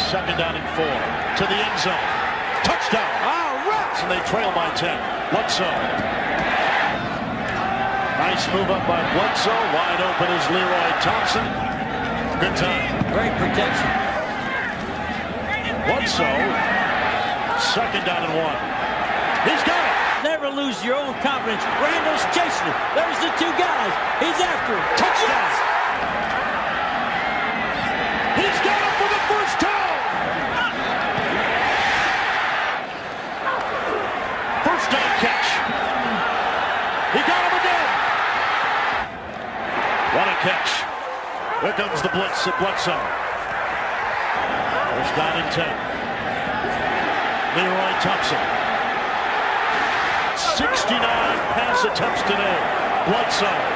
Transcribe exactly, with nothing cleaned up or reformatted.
Second down and four. To the end zone. Touchdown. All right. And they trail by ten. Bledsoe. Nice move up by Bledsoe. Wide open is Leroy Thompson. Good time. Great protection. Bledsoe. Second down and one. He's got it. Never lose your own confidence. Randall's chasing it. There's the two guys. He's after him. Touchdown. He's got it for the first time. First down catch. He got him again. What a catch. Here comes the blitz at Bledsoe. First down and ten. Leroy Thompson. sixty-nine pass attempts today. Bledsoe.